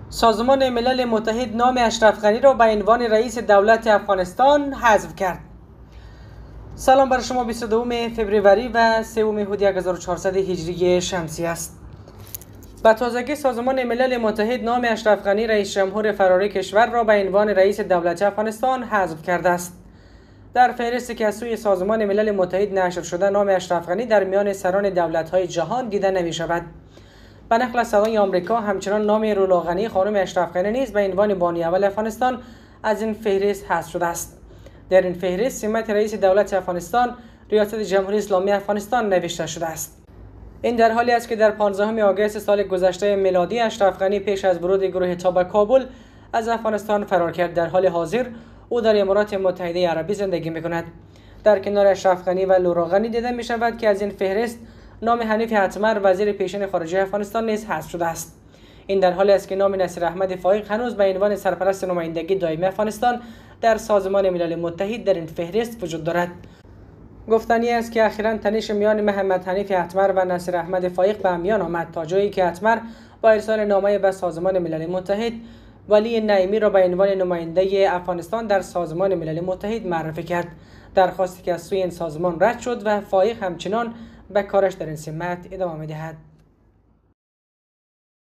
سازمان ملل متحد نام اشرف غنی را به عنوان رئیس دولت افغانستان حذف کرد. سلام بر شما. 22 فوریه و 3 مهر 1400 هجری شمسی است. به تازگی سازمان ملل متحد نام اشرف غنی رئیس جمهور فراری کشور را به عنوان رئیس دولت افغانستان حذف کرده است. در فهرستی که از سوی سازمان ملل متحد نشر شده، نام اشرف غنی در میان سران دولت‌های جهان دیده نمی‌شود. به نقل از صدای آمریکا، همچنان نام رولا غنی خانم اشرف غنی نیز به عنوان بانی اول افغانستان از این فهرست حذف شده است. در این فهرست سمت رئیس دولت افغانستان ریاست جمهوری اسلامی افغانستان نوشته شده است. این در حالی است که در 15 آگوست سال گذشته میلادی اشرف غنی پیش از ورود گروه تا به کابل از افغانستان فرار کرد. در حال حاضر او در امارات متحده عربی زندگی می‌کند. در کنار اشرف غنی و لورا غنی دیده می‌شود که از این فهرست نام حنیف اتمر وزیر پیشین خارجه افغانستان نیز حذف شده است. این در حالی است که نام نصیر احمد فایق هنوز به عنوان سرپرست نمایندگی دائمی افغانستان در سازمان ملل متحد در این فهرست وجود دارد. گفتنی است که اخیراً تنش میان محمد حنیف اتمر و نصیر احمد فایق به میان آمد، تا جایی که اتمر با ارسال نامه به سازمان ملل متحد ولی نعیمی را به عنوان نماینده افغانستان در سازمان ملل متحد معرفی کرد. درخواستی که از سوی این سازمان رد شد و فایق همچنان به کارش در این سمت ادامه می‌دهد.